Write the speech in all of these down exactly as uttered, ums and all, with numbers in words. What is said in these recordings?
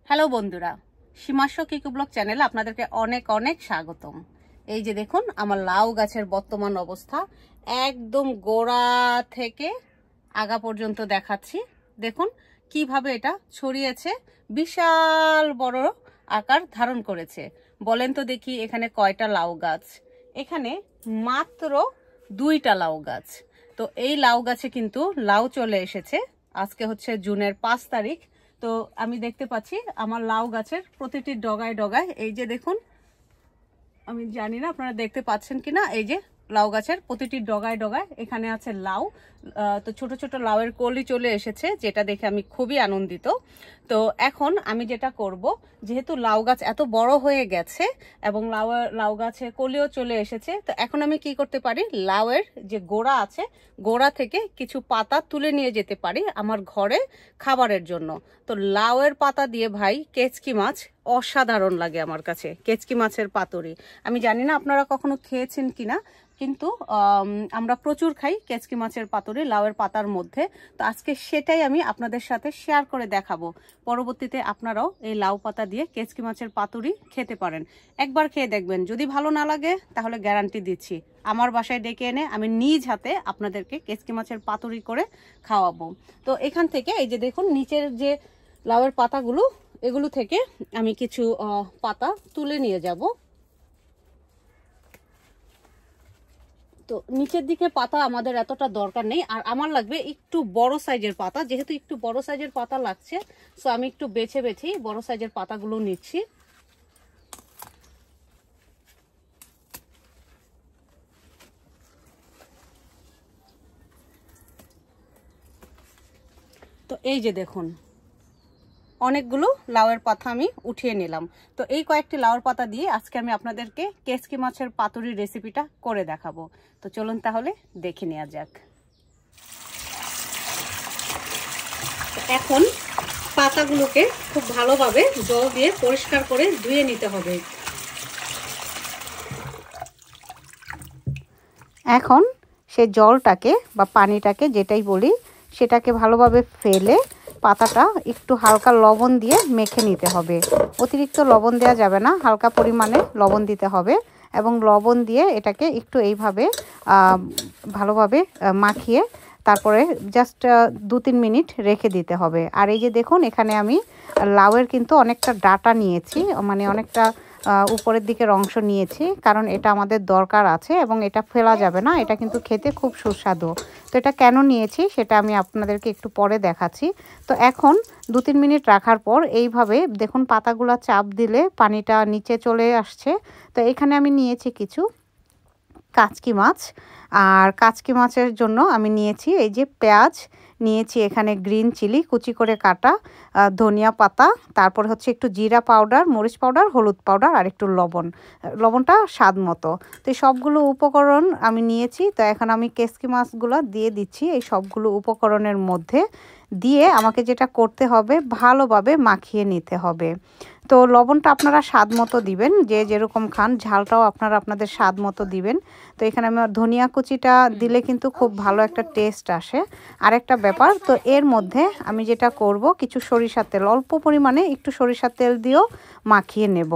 Hello বন্ধুরা, সীমাস্য কিকু blog চ্যানেলে আপনাদেরকে অনেক অনেক স্বাগতম। এই যে দেখুন আমার লাউ গাছের বর্তমান অবস্থা, একদম গোড়া থেকে আগা পর্যন্ত দেখাচ্ছি। দেখুন কিভাবে এটা ছড়িয়েছে, বিশাল বড় আকার ধারণ করেছে। বলেন তো দেখি এখানে কয়টা লাউ গাছ? এখানে মাত্র দুইটা লাউ গাছ। তো এই লাউ গাছে কিন্তু লাউ চলে এসেছে। আজকে হচ্ছে জুনের পাঁচ তারিখ। তো আমি দেখতে পাচ্ছি আমার লাউ গাছের প্রতিটি ডগায় ডগায়, এই যে দেখুন, আমি জানি না আপনারা দেখতে পাচ্ছেন কিনা, এই যে লাউ গাছের প্রতিটি ডগায় ডগায় এখানে আছে লাউ। তো ছোট ছোট লাউয়ের কলি চলে এসেছে, যেটা দেখে আমি খুবই আনন্দিত। তো এখন আমি যেটা করব, যেহেতু লাউ গাছ এত বড় হয়ে গেছে এবং লাউ লাউ গাছে কলিও চলে এসেছে, তো এখন আমি কি করতে পারি, লাউয়ের যে গোড়া আছে গোড়া থেকে কিছু পাতা তুলে নিয়ে যেতে পারি আমার ঘরে খাবারের জন্য। তো লাউয়ের পাতা দিয়ে ভাই কেচকি মাছ অসাধারণ লাগে আমার কাছে। কেচকি মাছের পাতুরি আমি জানি না আপনারা কখনো খেয়েছেন কিনা, কিন্তু আমরা প্রচুর খাই কেচকি মাছের পাতুরি লাউয়ের পাতার মধ্যে। তো আজকে সেটাই আমি আপনাদের সাথে শেয়ার করে দেখাবো। পরবর্তীতে আপনারাও এই লাউ পাতা দিয়ে কেচকি মাছের পাতুরি খেতে পারেন। একবার খেয়ে দেখবেন, যদি ভালো না লাগে তাহলে গ্যারান্টি দিচ্ছি আমার বাসায় ডেকে এনে আমি নিজ হাতে আপনাদেরকে কেচকি মাছের পাতুরি করে খাওয়াবো। তো এখান থেকে এই যে দেখুন নিচের যে লাউয়ের পাতাগুলো, এগুলো থেকে আমি কিছু পাতা তুলে নিয়ে যাব। তো নিচের দিকে পাতা আমাদের এতটা দরকার নেই, আর আমার লাগবে একটু বড় সাইজের পাতা। যেহেতু একটু বড় সাইজের পাতা লাগছে, সো আমি একটু বেছে বেছেই বড় সাইজের পাতাগুলো নিচ্ছি। তো এই যে দেখুন অনেকগুলো লাউয়ের পাতা আমি উঠিয়ে নিলাম। তো এই কয়েকটি লাউয়ের পাতা দিয়ে আজকে আমি আপনাদেরকে কেচকি মাছের পাতুরি রেসিপিটা করে দেখাবো। তো চলুন তাহলে দেখে নেওয়া যাক। এখন পাতাগুলোকে খুব ভালোভাবে জল দিয়ে পরিষ্কার করে ধুয়ে নিতে হবে। এখন সেই জলটাকে বা পানিটাকে যেটাই বলি সেটাকে ভালোভাবে ফেলে পাতাটা একটু হালকা লবণ দিয়ে মেখে নিতে হবে। অতিরিক্ত লবণ দেওয়া যাবে না, হালকা পরিমাণে লবণ দিতে হবে এবং লবণ দিয়ে এটাকে একটু এইভাবে ভালোভাবে মাখিয়ে তারপরে জাস্ট দু তিন মিনিট রেখে দিতে হবে। আর এই যে দেখুন এখানে আমি লাউয়ের কিন্তু অনেকটা ডাটা নিয়েছি, মানে অনেকটা উপরের দিকের অংশ নিয়েছি, কারণ এটা আমাদের দরকার আছে এবং এটা ফেলা যাবে না। এটা কিন্তু খেতে খুব সুস্বাদু। তো এটা কেন নিয়েছি সেটা আমি আপনাদেরকে একটু পরে দেখাচ্ছি। তো এখন দু তিন মিনিট রাখার পর এইভাবে দেখুন পাতাগুলো চাপ দিলে পানিটা নিচে চলে আসছে। তো এখানে আমি নিয়েছি কিছু কাচকি মাছ, আর কাচকি মাছের জন্য আমি নিয়েছি এই যে পেঁয়াজ নিয়েছি, এখানে গ্রিন চিলি কুচি করে কাটা, ধনিয়া পাতা, তারপর হচ্ছে একটু জিরা পাউডার, মরিচ পাউডার, হলুদ পাউডার আর একটু লবণ, লবণটা স্বাদ মতো। তো এই সবগুলো উপকরণ আমি নিয়েছি। তো এখন আমি কেচকি মাছগুলো দিয়ে দিচ্ছি এই সবগুলো উপকরণের মধ্যে। দিয়ে আমাকে যেটা করতে হবে, ভালোভাবে মাখিয়ে নিতে হবে। তো লবণটা আপনারা স্বাদ মতো দিবেন, যে যেরকম খান, ঝালটাও আপনারা আপনাদের স্বাদ মতো দিবেন। তো এখানে আমার ধনিয়া কুচিটা দিলে কিন্তু খুব ভালো একটা টেস্ট আসে। আরেকটা ব্যাপার, তো এর মধ্যে আমি যেটা করব, কিছু সরিষার তেল, অল্প পরিমাণে একটু সরিষার তেল দিয়েও মাখিয়ে নেব।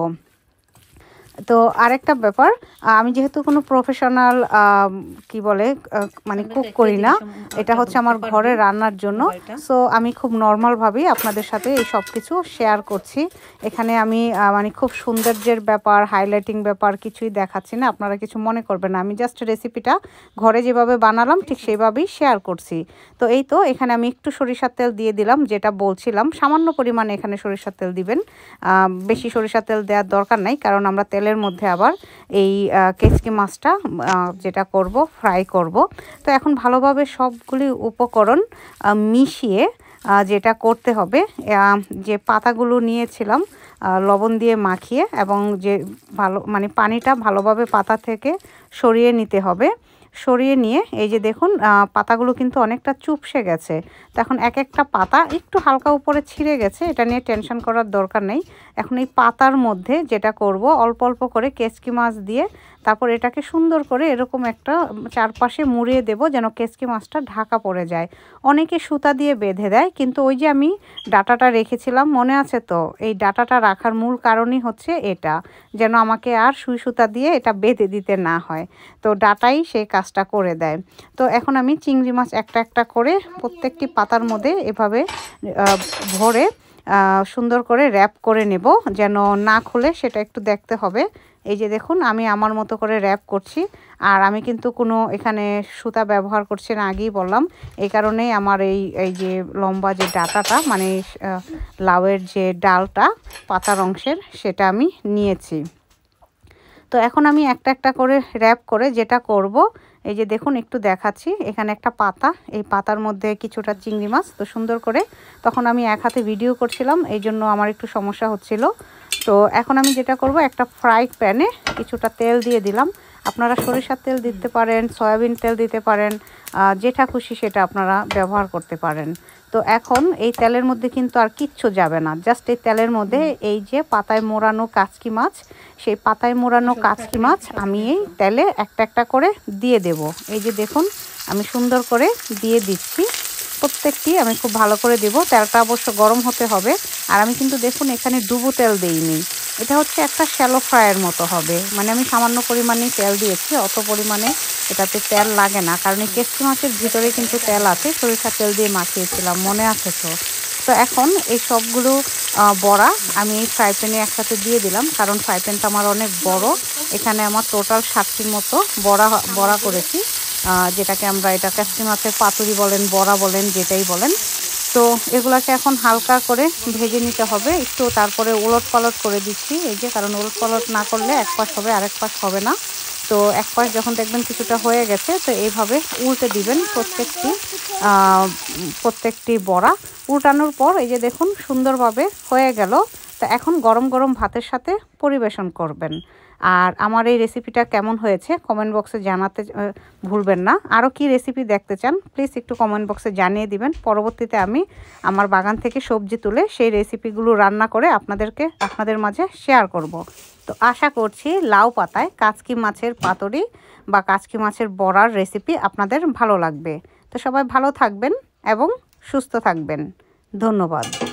তো আরেকটা ব্যাপার, আমি যেহেতু কোনো প্রফেশনাল কি বলে মানে কুক করি না, এটা হচ্ছে আমার ঘরে রান্নার জন্য। সো আমি খুব নর্মালভাবেই আপনাদের সাথে এই সব কিছু শেয়ার করছি। এখানে আমি মানে খুব সৌন্দর্যের ব্যাপার, হাইলাইটিং ব্যাপার কিছুই দেখাচ্ছি না, আপনারা কিছু মনে করবেন না। আমি জাস্ট রেসিপিটা ঘরে যেভাবে বানালাম ঠিক সেইভাবেই শেয়ার করছি। তো এই তো এখানে আমি একটু সরিষার তেল দিয়ে দিলাম, যেটা বলছিলাম সামান্য পরিমাণে এখানে সরিষার তেল দিবেন, বেশি সরিষার তেল দেওয়ার দরকার নাই, কারণ আমরা তেলের মধ্যে আবার এই কেচকি মাছটা যেটা করব ফ্রাই করব। তো এখন ভালোভাবে সবগুলি উপকরণ মিশিয়ে যেটা করতে হবে, যে পাতাগুলো নিয়েছিলাম লবণ দিয়ে মাখিয়ে এবং যে ভালো মানে পানিটা ভালোভাবে পাতা থেকে সরিয়ে নিতে হবে। সরিয়ে নিয়ে এই যে দেখুন পাতাগুলো কিন্তু অনেকটা চুপসে গেছে। তো এখন এক একটা পাতা একটু হালকা উপরে ছিঁড়ে গেছে, এটা নিয়ে টেনশন করার দরকার নেই। এখন এই পাতার মধ্যে যেটা করব, অল্প অল্প করে কেচকি মাছ দিয়ে তারপর এটাকে সুন্দর করে এরকম একটা চারপাশে মুড়িয়ে দেব যেন কেচকি মাছটা ঢাকা পড়ে যায়। অনেকে সুতা দিয়ে বেঁধে দেয়, কিন্তু ওই যে আমি ডাটাটা রেখেছিলাম মনে আছে তো, এই ডাটাটা রাখার মূল কারণই হচ্ছে এটা, যেন আমাকে আর সুই সুতা দিয়ে এটা বেঁধে দিতে না হয়। তো ডাটাই সেই কাজটা করে দেয়। তো এখন আমি চিংড়ি মাছ একটা একটা করে প্রত্যেকটি পাতার মধ্যে এভাবে ভরে সুন্দর করে র্যাপ করে নেব, যেন না খুলে সেটা একটু দেখতে হবে। এই যে দেখুন আমি আমার মতো করে র্যাপ করছি, আর আমি কিন্তু কোনো এখানে সুতা ব্যবহার করছি না, আগেই বললাম। এই কারণেই আমার এই এই যে লম্বা যে ডাটাটা মানে লাউয়ের যে ডালটা পাতার অংশের সেটা আমি নিয়েছি। তো এখন আমি একটা একটা করে র্যাপ করে যেটা করব, এই যে দেখুন একটু দেখাচ্ছি, এখানে একটা পাতা, এই পাতার মধ্যে কিছুটা চিংড়ি মাছ। তো সুন্দর করে, তখন আমি এক হাতে ভিডিও করছিলাম এই জন্য আমার একটু সমস্যা হচ্ছিল। তো এখন আমি যেটা করব, একটা ফ্রাই প্যানে কিছুটা তেল দিয়ে দিলাম। আপনারা সরিষার তেল দিতে পারেন, সয়াবিন তেল দিতে পারেন, যেটা খুশি সেটা আপনারা ব্যবহার করতে পারেন। তো এখন এই তেলের মধ্যে কিন্তু আর কিচ্ছু যাবে না, জাস্ট এই তেলের মধ্যে এই যে পাতায় মোড়ানো কাচকি মাছ, সেই পাতায় মোড়ানো কাচকি মাছ আমি এই তেলে একটা একটা করে দিয়ে দেব। এই যে দেখুন আমি সুন্দর করে দিয়ে দিচ্ছি প্রত্যেকটি, আমি খুব ভালো করে দেব। তেলটা অবশ্য গরম হতে হবে। আর আমি কিন্তু দেখুন এখানে ডুবো তেল দিইনি, এটা হচ্ছে একটা শ্যালো ফ্রাইয়ের মতো হবে, মানে আমি সামান্য পরিমাণে তেল দিয়েছি, অত পরিমাণে এটাতে তেল লাগে না, কারণ এই কেচকি মাছের ভিতরে কিন্তু তেল আছে, সরিষার তেল দিয়ে মাখিয়েছিলাম মনে আছে তো। তো এখন এই সবগুলো বড়া আমি এই ফ্রাই প্যানে একসাথে দিয়ে দিলাম, কারণ ফ্রাই প্যানটা আমার অনেক বড়। এখানে আমার টোটাল ষাটটির মতো বড়া বড়া করেছি, যেটাকে আমরা এটা কেচকি মাছের পাতুরি বলেন, বড়া বলেন, যেটাই বলেন। তো এগুলাকে এখন হালকা করে ভেজে নিতে হবে একটু, তারপরে উলট পালট করে দিচ্ছি এই যে, কারণ উলট পালট না করলে এক পাশ হবে আরেক পাশ হবে না। তো এক পাশ যখন দেখবেন কিছুটা হয়ে গেছে, তো এইভাবে উল্টে দিবেন প্রত্যেকটি প্রত্যেকটি বড়া। উল্টানোর পর এই যে দেখুন সুন্দরভাবে হয়ে গেল। তো এখন গরম গরম ভাতের সাথে পরিবেশন করবেন। আর আমার এই রেসিপিটা কেমন হয়েছে কমেন্ট বক্সে জানাতে ভুলবেন না। আরও কি রেসিপি দেখতে চান প্লিজ একটু কমেন্ট বক্সে জানিয়ে দিবেন। পরবর্তীতে আমি আমার বাগান থেকে সবজি তুলে সেই রেসিপিগুলো রান্না করে আপনাদেরকে আপনাদের মাঝে শেয়ার করব। তো আশা করছি লাউ পাতায় কাচকি মাছের পাতুরি বা কাচকি মাছের বড়ার রেসিপি আপনাদের ভালো লাগবে। তো সবাই ভালো থাকবেন এবং সুস্থ থাকবেন। ধন্যবাদ।